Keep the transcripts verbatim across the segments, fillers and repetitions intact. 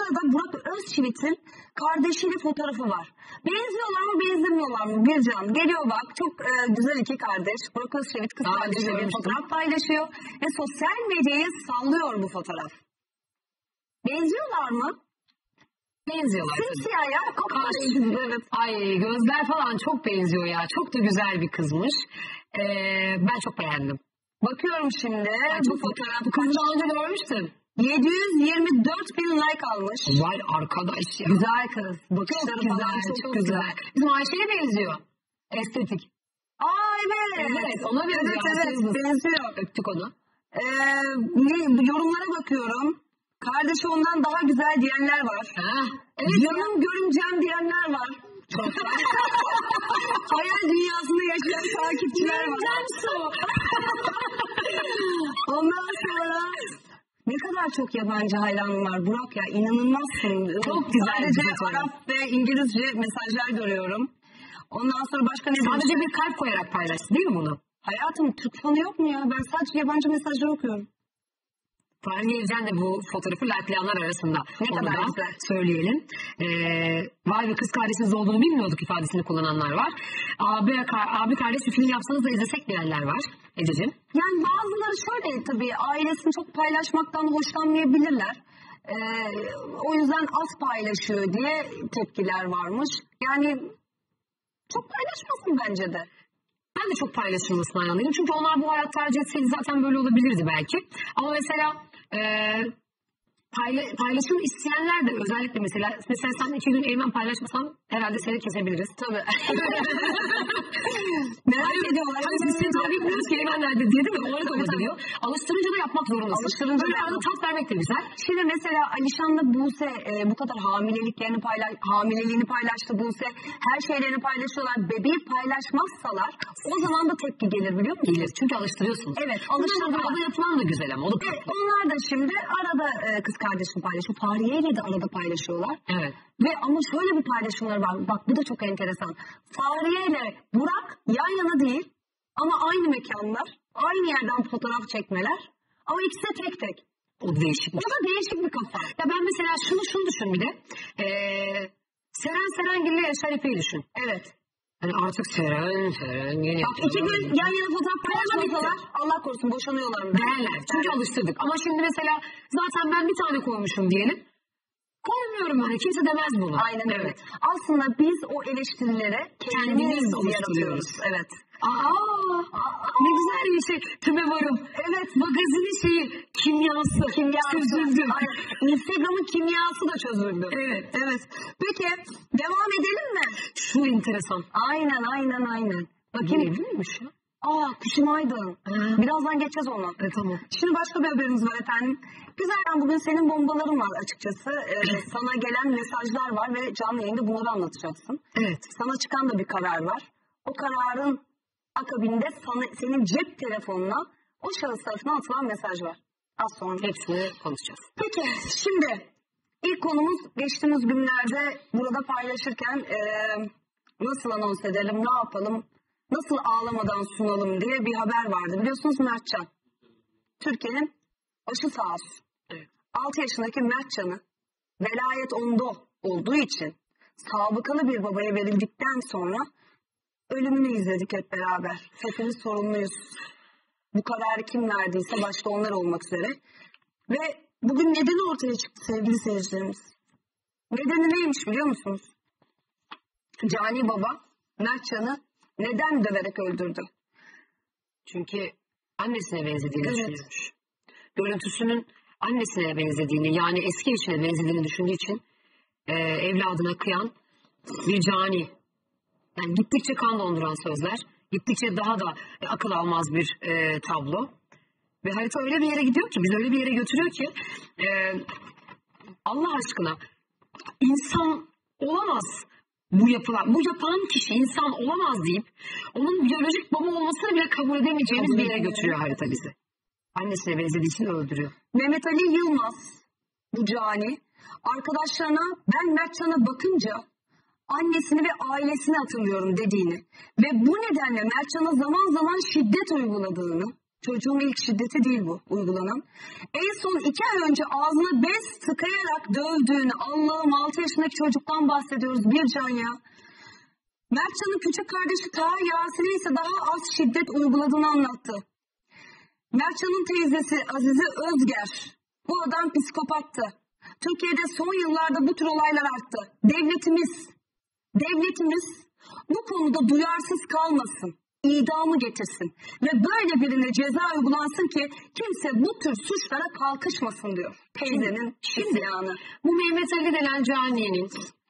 sırada Burak Özçivit'in kardeşiyle fotoğrafı var. Benziyorlar mı benzemiyorlar mı Bircan? Geliyor bak, çok e, güzel iki kardeş. Burak Özçivit kız kardeşiyle bir fotoğraf paylaşıyor ve sosyal medyayı sallıyor bu fotoğraf. Benziyorlar mı? Benziyorlar. Simsiyah ya. Evet. Ay gözler falan çok benziyor ya. Çok da güzel bir kızmış. Ee, ben çok beğendim. Bakıyorum şimdi. Ben bu çok fotoğraf bu kızı daha önce görmüştüm. yedi yüz yirmi dört bin like almış. Vay arkadaş ya. Güzel kız. Bakışları Çok falan güzel, çok, çok güzel. güzel. Bizim Ayşe'ye benziyor. Estetik. Aa evet. Evet, ona benziyor. Evet evet benziyor. Öptük onu. Ee, ne, yorumlara bakıyorum. Kardeşi ondan daha güzel diyenler var. Ha, evet, canım görümcem diyenler var. çok Hayal dünyasında yaşayan takipçiler var. Ondan sonra ne kadar çok yabancı hayranım var Burak ya, inanılmazsın. Çok güzel. Sadece Arap ve İngilizce mesajlar görüyorum. Ondan sonra başka ne? Sadece bir kalp koyarak paylaştı değil mi bunu? Hayatım Türk fanı yok mu ya? Ben sadece yabancı mesajlar okuyorum. Fahriye Evcen de bu fotoğrafı likelayanlar arasında. Ne Onu kadar da güzel. söyleyelim. Ee, vay be kız kardeşiniz olduğunu bilmiyorduk ifadesini kullananlar var. Abi, abi kardeş bir film yapsanız da izlesek diyenler var. Ececiğim. Yani bazıları şöyle tabii ailesini çok paylaşmaktan hoşlanmayabilirler. Ee, o yüzden az paylaşıyor diye tepkiler varmış. Yani çok paylaşmasın bence de. Ben de çok paylaşılmasına yanlıyım. Çünkü onlar bu hayat tercih etseydi zaten böyle olabilirdi belki. Ama mesela e, payla, paylaşım isteyenler de özellikle mesela mesela sen iki gün Eymen paylaşmasan herhalde seni kesebiliriz. Tabii. Merak ediyorlar. Hani biz seni tabii etmiyoruz ki Eymen nerede diye değil mi? Onları kabul ediyor. Alıştırınca da yapmak zorundasın. Alıştırınca böyle da arada tat vermek de güzel. Şimdi mesela Alişan'la Buse e, bu kadar hamileliklerini paylaş, hamileliğini paylaştı Buse. Her şeylerini paylaşıyorlar. Bebeği paylaşmazsalar o zaman da tepki gelir biliyor musun? Gelir. Çünkü alıştırıyorsunuz. Evet. Alıştırdılar. Arada yapılan da güzel ama. O da evet, onlar da şimdi arada e, kız kardeşini paylaşıyor. Fahriye ile de arada paylaşıyorlar. Evet. Ve ama şöyle bir paylaşımları var. Bak bu da çok enteresan. Fahriye ile Burak yan yana değil ama aynı mekanlar, aynı yerden fotoğraf çekmeler. Ama ikisi de tek tek. O değişik. O da değişik bir kafa. Ya ben mesela şunu şunu düşün bir de. Ee, Seren Serengil ile Yaşar İpek'i düşün. Evet. Hani artık Seren Serengil. Bak iki gün yan yana fotoğraf paylaşmasalar Allah korusun boşanıyorlar mı? Derler. Çünkü alıştırdık. Ama şimdi mesela zaten ben bir tane koymuşum diyelim. Koymuyorum yani. Kimse demez bunu. Aynen öyle. Evet. Aslında biz o eleştirilere kendimiz, kendimiz yaratıyoruz. Evet. Aa, ne güzel bir şey. Tüme varım. Evet. Magazinin şeyi kimyası. Kimyası. Çözüldü. Aynen. Instagram'ın kimyası da çözüldü. Evet. Evet. Peki devam edelim mi? Şu enteresan. Aynen aynen aynen. Bakayım evli miymiş ya? Aa Kuşum Aydın. Ha. Birazdan geçeceğiz ona. Evet tamam. Şimdi başka bir haberimiz var efendim. Güzelden bugün senin bombaların var açıkçası. Ee, sana gelen mesajlar var ve canlı yayında bunları anlatacaksın. Evet. Sana çıkan da bir karar var. O kararın akabinde sana, senin cep telefonuna o şahıs tarafından atılan mesaj var. Az sonra. Hepsini konuşacağız. Peki şimdi ilk konumuz geçtiğimiz günlerde burada paylaşırken e, nasıl anons edelim, ne yapalım, nasıl ağlamadan sunalım diye bir haber vardı. Biliyorsunuz Mertcan. Türkiye'nin başı sağ olsun. Evet. altı yaşındaki Mertcan'ı velayet onda olduğu için sabıkalı bir babaya verildikten sonra ölümünü izledik hep beraber. Hepimiz sorumluyuz. Bu kararı kim verdiyse başta onlar olmak üzere. Ve bugün nedeni ortaya çıktı sevgili seyircilerimiz. Nedeni neymiş biliyor musunuz? Cani baba Mertcan'ı neden döverek öldürdü? Çünkü annesine benzediğini Evet. düşünüyormuş. Görüntüsünün annesine benzediğini yani eski eşine benzediğini düşündüğü için e, evladına kıyan bir cani. Yani gittikçe kan donduran sözler, gittikçe daha da e, akıl almaz bir e, tablo. Ve harita öyle bir yere gidiyor ki, bizi öyle bir yere götürüyor ki e, Allah aşkına insan olamaz bu yapılan, bu yapan kişi insan olamaz deyip onun biyolojik baba olmasını bile kabul edemeyeceğimiz bir yere götürüyor harita bizi. Annesine benzediği için öldürüyor. Mehmet Ali Yılmaz, bu cani, arkadaşlarına ben Mertcan'a bakınca annesini ve ailesini hatırlıyorum dediğini ve bu nedenle Mertcan'a zaman zaman şiddet uyguladığını Çocuğun ilk şiddeti değil bu uygulanan. En son iki ay önce ağzına bez tıkayarak dövdüğünü, Allah'ım altı yaşındaki çocuktan bahsediyoruz Bircan ya. Mertcan'ın küçük kardeşi Taha Yasin'e ise daha az şiddet uyguladığını anlattı. Mertcan'ın teyzesi Azize Özger, bu adam psikopattı. Türkiye'de son yıllarda bu tür olaylar arttı. Devletimiz, devletimiz bu konuda duyarsız kalmasın. İdamı getirsin ve böyle birine ceza uygulansın ki kimse bu tür suçlara kalkışmasın diyor teyzenin isyanı. Bu Mehmet Ali denen caniyenin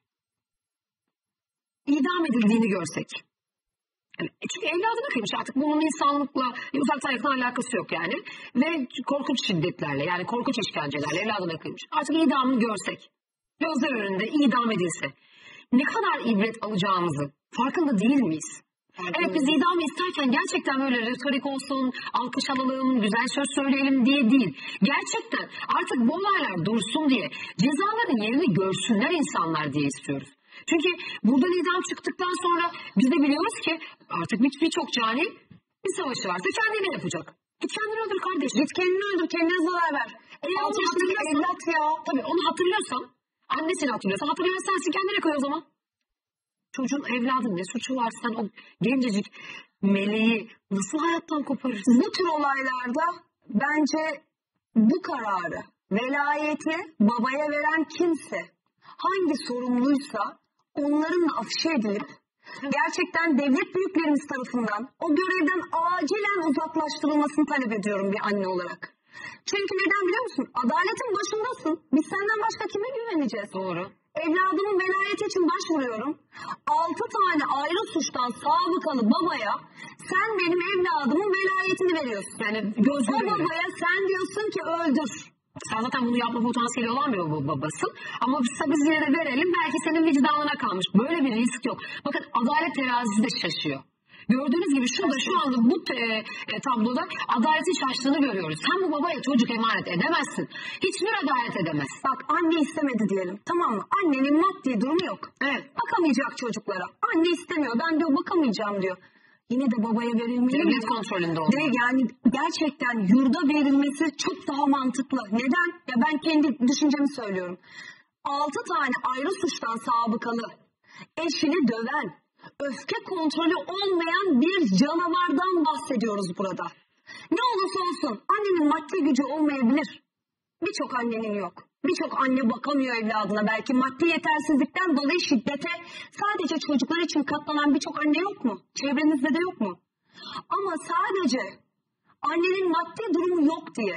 idam edildiğini görsek. Yani, çünkü evladına kıymış, artık bunun insanlıkla uzaktan yakın alakası yok yani. Ve korkunç şiddetlerle, yani korkunç işkencelerle evladına kıymış. Artık idamını görsek, gözler önünde idam edilse ne kadar ibret alacağımızı farkında değil miyiz? Evet, biz idam isterken gerçekten böyle retorik olsun, alkış alalım, güzel söz söyleyelim diye değil. Gerçekten artık bu olaylar dursun diye, cezaların yerini görsünler insanlar diye istiyoruz. Çünkü buradan idam çıktıktan sonra biz de biliyoruz ki artık birçok cani bir savaşı varsa kendini yapacak. Git kendini öldür kardeş. Git kendini öldür, kendine zarar ver. Eğer onu hatırlıyorsan, evlat ya. Tabii onu hatırlıyorsan, annesini hatırlıyorsan, hatırlayan sensin, kendine koy o zaman. Çocuğun, evladın ne suçu var, sen o gencecik meleği nasıl hayattan koparırsın? Bu tür olaylarda bence bu kararı, velayeti babaya veren kimse hangi sorumluysa onların afişe edilip gerçekten devlet büyüklerimiz tarafından o görevden acilen uzaklaştırılmasını talep ediyorum bir anne olarak. Çünkü neden biliyor musun? Adaletin başındasın. Biz senden başka kime güveneceğiz? Doğru. Evladımın velayeti için başvuruyorum. Altı tane ayrı suçtan sabıkalı babaya sen benim evladımın velayetini veriyorsun. Yani göz o babaya sen diyorsun ki öldür. Sen zaten bunu yapma potansiyeli olan bir babasın. Ama biz, biz yine de verelim. Belki senin vicdanına kalmış. Böyle bir risk yok. Bakın adalet terazisi de şaşıyor. Gördüğünüz gibi şurada şu anda bu e, e, tabloda adaletin şaştığını görüyoruz. Sen bu babaya çocuk emanet edemezsin. Hiçbir adalet edemez. Bak anne istemedi diyelim, tamam mı? Annenin maddi durumu yok. Evet. Bakamayacak çocuklara. Anne istemiyor, ben diyor bakamayacağım diyor. Yine de babaya verilmeli. Devlet kontrolünde olmalı. De yani gerçekten yurda verilmesi çok daha mantıklı. Neden? Ya ben kendi düşüncemi söylüyorum. Altı tane ayrı suçtan sabıkalı, eşini döven, öfke kontrolü olmayan bir canavardan bahsediyoruz burada. Ne olursa olsun annenin maddi gücü olmayabilir. Birçok annenin yok. Birçok anne bakamıyor evladına. Belki maddi yetersizlikten dolayı şiddete sadece çocuklar için katlanan birçok anne yok mu? Çevrenizde de yok mu? Ama sadece annenin maddi durumu yok diye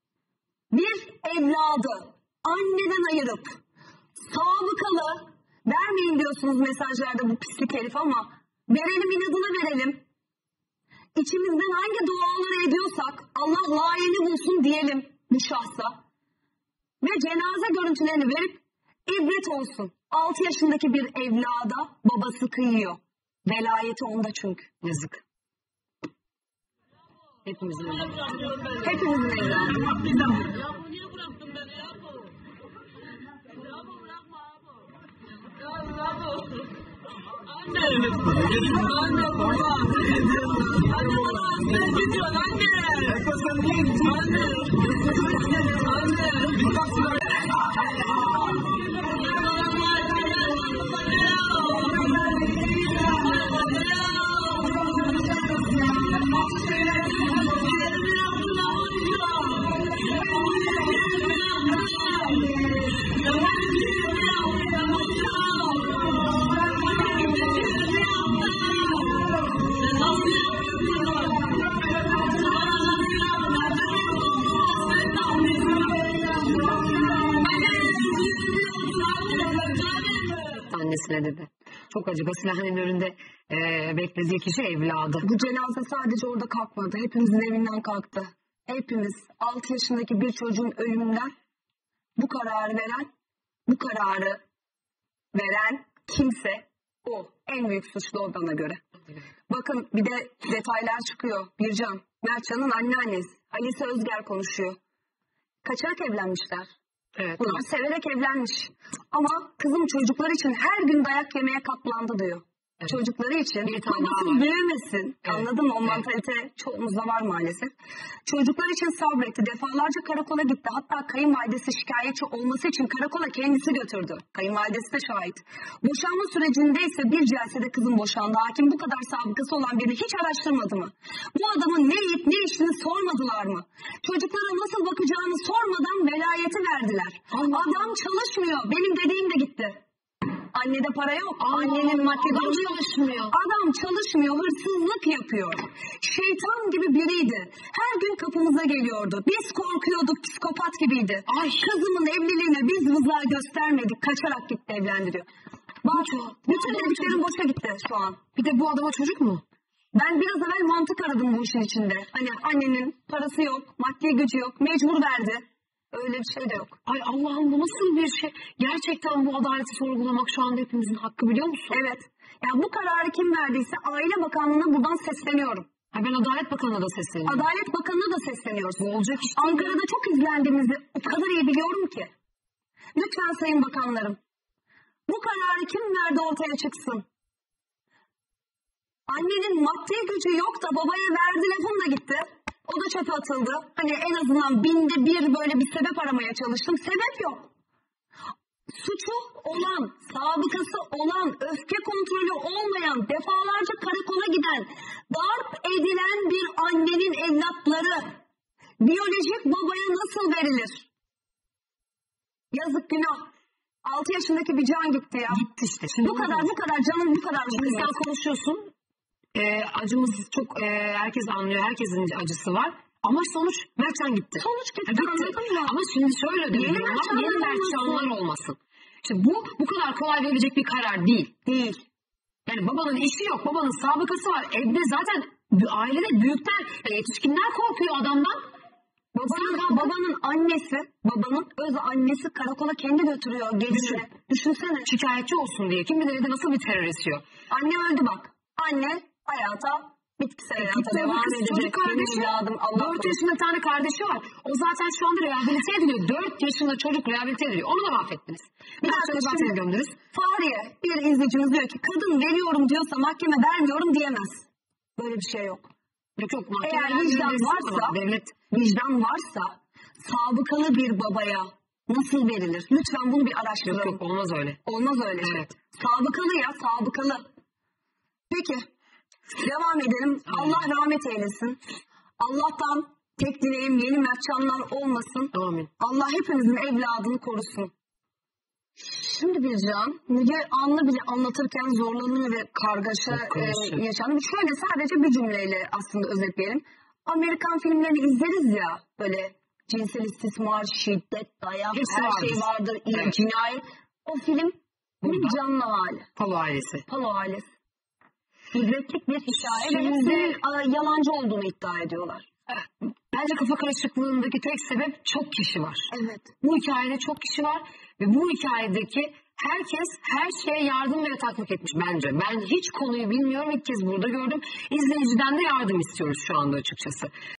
bir evladı anneden ayırıp sabıkalı vermeyin diyorsunuz mesajlarda bu pislik herif ama verelim, inadına verelim. İçimizden hangi duaları ediyorsak Allah layığını bulsun diyelim bu şahsa. Ve cenaze görüntülerini verip ibret olsun. altı yaşındaki bir evlada babası kıyıyor. Velayeti onda çünkü. Yazık. Hepimizin evladı. Hepimizin evladı. Annesine dedi. Çok acı. Silahın önünde e, beklediği kişi evladı. Bu cenaze sadece orada kalkmadı. Hepimizin evinden kalktı. Hepimiz altı yaşındaki bir çocuğun ölümünden bu kararı veren, bu kararı veren kimse o. En büyük suçlu o bana göre. Bakın bir de detaylar çıkıyor. Bircan, Mertcan'ın anneannesi Halise Özger konuşuyor. Kaçarak evlenmişler. Evet. Bunlar severek evlenmiş. Ama kızım çocuklar için her gün dayak yemeye katlandı diyor. Evet. Çocukları için Bir tane babası daha var. büyümesin. Evet. Anladın mı? O Evet. mantalite çoğumuzda var maalesef. Çocuklar için sabretti. Defalarca karakola gitti. Hatta kayınvalidesi şikayetçi olması için karakola kendisi götürdü. Kayınvalidesi de şahit. Boşanma sürecinde ise bir celsede kızın boşandı. Hakim bu kadar sabıkası olan birini hiç araştırmadı mı? Bu adamın ne yiyip ne içtiğini sormadılar mı? Çocuklara nasıl bakacağını sormadan velayeti verdiler. Adam çalışmıyor. Benim dediğim de gitti. Annede para yok. Annenin maddi adam durumu yok. çalışmıyor. Adam çalışmıyor, hırsızlık yapıyor. Şeytan gibi biriydi. Her gün kapımıza geliyordu. Biz korkuyorduk, psikopat gibiydi. Ay. Kızımın evliliğine biz rıza göstermedik. Kaçarak gitti evlendiriyor. Bak, bütün dediklerim boşa gitti şu an. Bir de bu adama çocuk mu? Ben biraz evvel mantık aradım bu işin içinde. Hani annenin parası yok, maddi gücü yok, mecbur verdi. Öyle bir şey de yok. Ay Allah'ım, bu nasıl bir şey? Gerçekten bu adaleti sorgulamak şu anda hepimizin hakkı, biliyor musun? Evet. Yani bu kararı kim verdiyse Aile Bakanlığı'na buradan sesleniyorum. Ay ben Adalet Bakanı'na da sesleniyorum. Adalet Bakanı'na da sesleniyoruz. Bu olacak iş değil. Ankara'da çok izlendiğimizi o kadar iyi biliyorum ki. Lütfen sayın bakanlarım. Bu kararı kim verdi ortaya çıksın. Annenin maddi gücü yok da babaya verdi lafım da gitti. O da çöpe atıldı. Hani en azından binde bir böyle bir sebep aramaya çalıştım. Sebep yok. Suçu olan, sabıkası olan, öfke kontrolü olmayan, defalarca karakola giden, darp edilen bir annenin evlatları biyolojik babaya nasıl verilir? Yazık, günah. altı yaşındaki bir can gitti ya. Gitti işte. Şimdi Bu kadar bu kadar canım bu kadar. Şimdi sen konuşuyorsun. E, acımız çok, e, herkes anlıyor. Herkesin acısı var. Ama sonuç Mertcan gitti. Sonuç gitti. E, gitti. Anladın mı? Ama şimdi şöyle Yeni diyorum. Mertcanlar Yeni Mertcanlar olmasın. olmasın. İşte bu bu kadar kolay verilecek bir karar değil. Değil. Yani babanın işi yok. Babanın sabıkası var. Evde zaten ailede büyükler, yani yetişkinler korkuyor adamdan. Babanın, babanın annesi, babanın öz annesi karakola kendi götürüyor gerisini. Düşünsene. Şikayetçi olsun diye. Kim bilir evde nasıl bir terör esiyor. Anne öldü bak. Anne hayata, bitkisel hayata Gitti, devam kız, edecek. çocuk kardeşi. Evladım, Allah Dört korusun. yaşında bir tane kardeşi var. O zaten şu anda rehabilite ediliyor. Dört yaşında çocuk rehabilite ediliyor. Onu da mahvettiniz. Bir daha dakika, zaten şimdi- gönderiz. Fahriye bir izleyicimiz diyor ki kadın veriyorum diyorsa mahkeme vermiyorum diyemez. Böyle bir şey yok. Yok yok. Eğer vicdan varsa, devlet vicdan varsa sabıkalı bir babaya nasıl verilir? Lütfen bunu bir yok araştıralım. yok olmaz öyle. Olmaz öyle şey. Evet. Sabıkalı ya, sabıkalı. Peki devam edelim. Allah rahmet eylesin. Allah'tan tek dileğim yeni Mertcanlar olmasın. Amin. Allah hepimizin evladını korusun. Şimdi bir can, Müge Anlı bile anlatırken zorlanıyor ve kargaşa Çok karışık. e, yaşanıyor. Şöyle sadece bir cümleyle aslında özetleyelim. Amerikan filmlerini izleriz ya, böyle cinsel istismar, şiddet, dayak, Hepsi her vardır. şey vardır, iyi, Evet. cinayet. O film bir Burada. canlı hali. Palo ailesi. Palo ailesi. İbretlik bir hikaye ve Şimdi- hepsinin a, yalancı olduğunu iddia ediyorlar. Bence kafa karışıklığındaki tek sebep çok kişi var. Evet. Bu hikayede çok kişi var ve bu hikayedeki herkes her şeye yardım ve yataklık etmiş bence. Ben hiç konuyu bilmiyorum. İlk kez burada gördüm. İzleyiciden de yardım istiyoruz şu anda açıkçası.